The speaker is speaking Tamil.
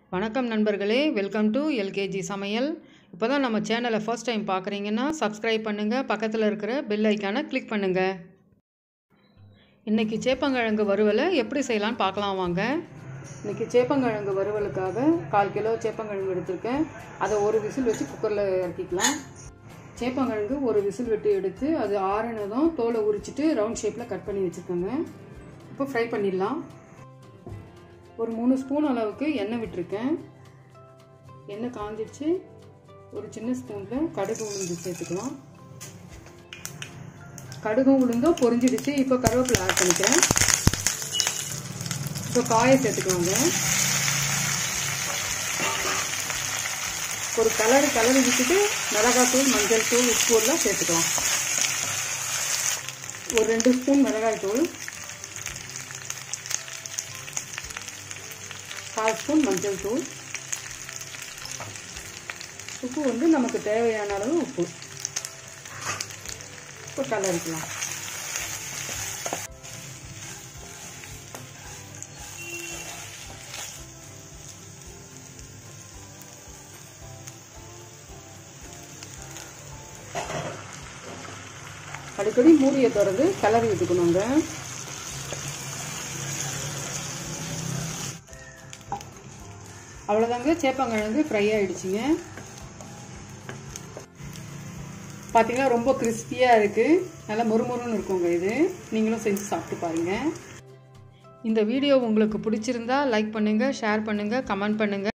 வணக்கம் நண்பர்களே, வெல்கம் டு எல்கேஜி சமையல். இப்போ தான் நம்ம சேனலை ஃபர்ஸ்ட் டைம் பார்க்குறீங்கன்னா சப்ஸ்கிரைப் பண்ணுங்கள், பக்கத்தில் இருக்கிற பெல் ஐக்கானை கிளிக் பண்ணுங்கள். இன்றைக்கி சேப்பங்கிழங்கு வறுவலை எப்படி செய்யலான்னு பார்க்கலாம் வாங்க. இன்றைக்கி சேப்பங்கிழங்கு வறுவலுக்காக 1/4 கிலோ சேப்பங்கிழங்கு எடுத்திருக்கேன். அதை ஒரு விசில் வச்சு குக்கரில் இறக்கிக்கலாம். சேப்பங்கிழங்கு ஒரு விசில் விட்டு எடுத்து அது ஆறினதும் தோலை உரிச்சிட்டு ரவுண்ட் ஷேப்பில் கட் பண்ணி வச்சுருக்கேங்க. இப்போ ஃப்ரை பண்ணிடலாம். ஒரு 3 ஸ்பூன் அளவுக்கு எண்ணெய் விட்டுருக்கேன். எண்ணெய் காஞ்சிடுச்சு. ஒரு சின்ன ஸ்பூனில் கடுகு உளுந்து சேர்த்துக்கலாம். கடுகு உளுந்தும் பொரிஞ்சிடுச்சு. இப்போ கருவேப்பிலை ஆட் பண்ணிக்கிறேன். இப்போ காயை சேர்த்துக்கலாங்க. ஒரு கலரி விட்டுட்டு மிளகாய்த்தூள், மஞ்சள் தூள், உப்பு எல்லாம் சேர்த்துக்கலாம். ஒரு 2 ஸ்பூன் மிளகாய் தூள், 1/4 ஸ்பூன் மஞ்சள் தூள், உப்பு வந்து நமக்கு தேவையான அளவு உப்பு. இப்போ கலரிக்கலாம். அடிக்கடி மூடியை திறந்து கிளறி விட்டுக்கணுங்க. அவ்வளோதாங்க, சேப்பங்கிழங்கு ஃப்ரை ஆகிடுச்சிங்க. பார்த்தீங்கன்னா ரொம்ப கிறிஸ்பியாக இருக்குது, நல்லா மொறுமொறுன்னு இருக்குங்க. இது நீங்களும் செஞ்சு சாப்பிட்டு பாருங்கள். இந்த வீடியோ உங்களுக்கு பிடிச்சிருந்தா லைக் பண்ணுங்கள், ஷேர் பண்ணுங்கள், கமெண்ட் பண்ணுங்கள்.